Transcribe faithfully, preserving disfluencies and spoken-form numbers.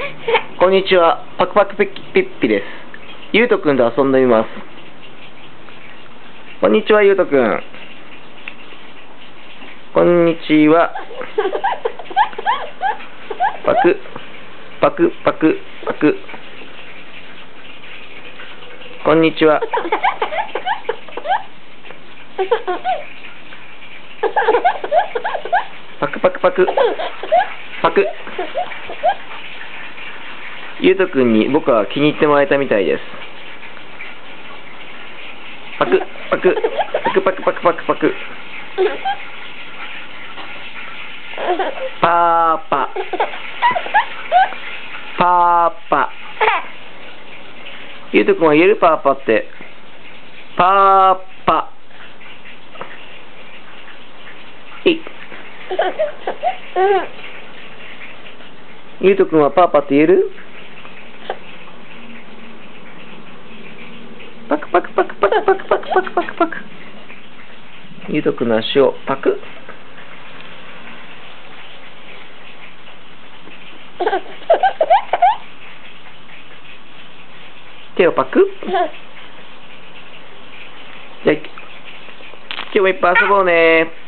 こんにちは、パクパクピッピッピです。ゆうとくんと遊んでみます。こんにちは、ゆうとくん。こんにちは。パク、パク、パク、パク。こんにちは。パクパクパク、パク。ゆうとくんに僕は気に入ってもらえたみたいです。パクパクパクパクパクパクパク。パーパパーパ。ゆうとくんは言える？パーパって。パーパ。えい。ゆうとくんはパーパって言える？パクパクパクパクパクパクパクパクパク。ゆうとくんの足をパク。手をパク。じゃあ今日もいっぱい遊ぼうね。